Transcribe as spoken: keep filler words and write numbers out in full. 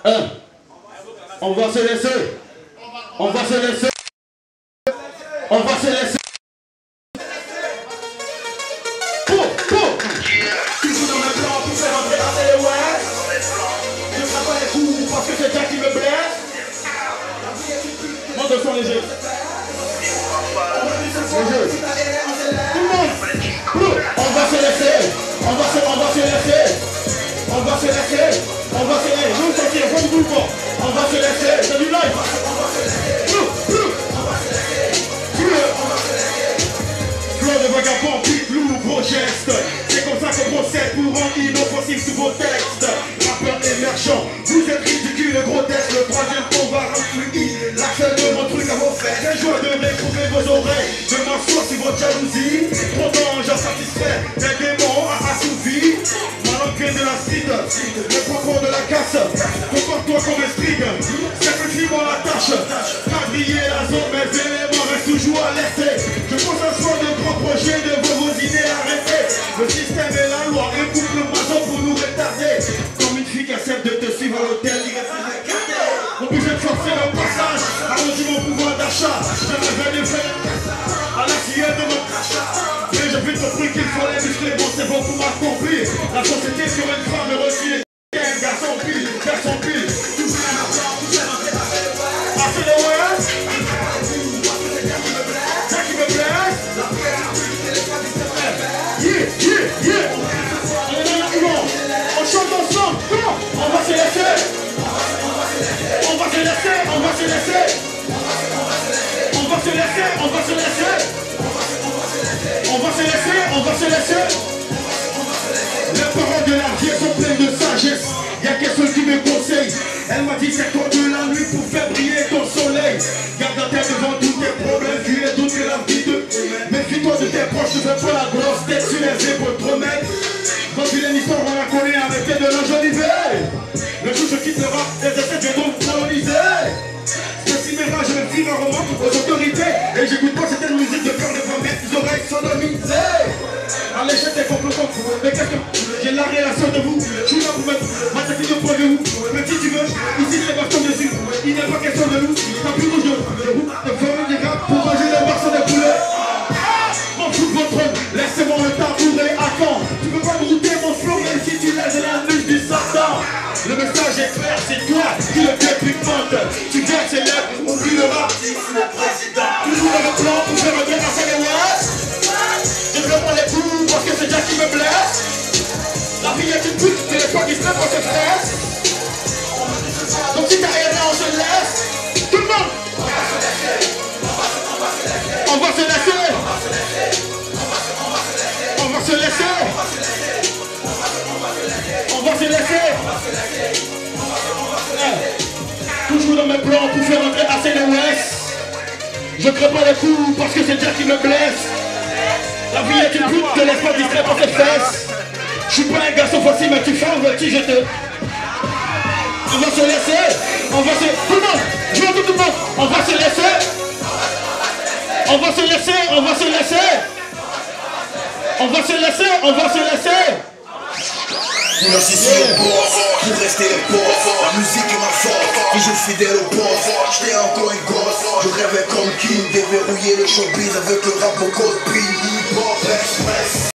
Un. On va se laisser. On va se laisser. On va se laisser. Pour, pour. Toujours dans le plan pour faire rentrer dans les ouais. Je ne ferai pas les coups parce que c'est Jack qui me blesse. Monte le son léger. Léger. Tout le monde. On va se laisser. On va se, on va se laisser. On va se laisser. On va se laisser. Nous sortir, on du groupe. On va se laisser. C'est du live. Fleur de vagabond, pique lourd, gros geste. C'est comme ça qu'on procède pour rendre inoffensif tous vos textes. Rappeur émergent, vous êtes ridicule, grotesque. Le troisième ton va influer l'accès de mon truc à vos fesses. J'ai joie de retrouver vos oreilles. Je m'assois sur votre jalousie. Trop d'anges insatisfaits, des démons assouvis. Ma langue vient de la street, le propos de la casse. Comporte-toi comme un string. Sacrifie-moi la tâche. Quadriller la zone, mes éléments restent toujours alertés. Je pense à soi de grands projets, de vos idées arrêtées. Le système et la loi écoute le maçon pour nous retarder. Comme une fille qui accepte de te suivre à l'hôtel, il reste écarté. Obligé de forcer le passage, allons-y mon pouvoir d'achat. Je me vais de faire à la fillette de mon crachat. Mais j'ai vite compris qu'il faut les muscler, bon c'est bon pour m'accomplir. La société sur une femme est reçue. Un garçon pile, garçon pile. Tout ça est maintenant, tout ça est maintenant. Assez de ouais. Ça qui me blesse. Yeah, yeah, yeah. On chante ensemble. Comment? On va se laisser. On va se laisser. On va se laisser. On va se laisser. On va se laisser. On va se laisser. On va se laisser. Les paroles de la vie sont pleines de sagesse. Y'a qu'un seul qui me conseille. Elle m'a dit c'est toi de la nuit pour faire briller ton soleil. Garde la tête devant tous tes problèmes. Fuis les doutes que la vie te. Méfie-toi de tes proches. Ne fais pas la grosse tête sur les épaules. Trop mec. Quand tu l'as une histoire, on la connaît. Arrêtez de l'enjoliver. Le jour je quitte le rap, les essais je vais donc coloniser. Spéciméra, je me tire un roman aux autorités. Et j'écoute pas cette musique de cœur devant mes oreilles sodomisées. Allez, je t'ai compris, mais qu'est-ce que j'ai la relation de vous. Je suis là pour mettre ma tête de point de vous. Mais si tu veux, ici c'est baston dessus. Il n'est pas question de nous. T'as plus rouge de route de faire du rap pour manger les morceaux de poulet. M'en fous de votre trône, laissez-moi le tabouret à quand. Tu peux pas me router mon flow, même si tu lèves la nuque du Satan. Le message est clair, c'est toi qui le dépigmente. Tu viens de célèbre, oublie le rap. Toujours dans le plan pour faire un bien à Saint-Léouest. Je ne prends les coups parce que c'est Jack qui me blesse. La vie est une pute, mais les fois qui se lèvent, on se stresse. Donc si t'as rien là, on se laisse. Tout le monde. On va se laisser. On va se laisser. On va se laisser. Toujours dans mes plans pour faire entrer à Saint-Léouest. Je crée pas les coups parce que c'est Jack qui me blesse. La vie est une pute, te laisse pas distrait par tes fesses. Je suis pas un garçon facile, mais tu fais un petit, je te... On va se laisser. On va se... Tout le monde, je veux tout le monde. On va se laisser. On va se laisser, on va se laisser. On va se laisser, on va se laisser. Non, c'est si le boss, pour rester le boss. La musique est ma force, toujours fidèle au boss. J'étais encore une gosse, je rêvais comme King. Déverrouiller le showbiz avec le rap au code P. Hip-hop express.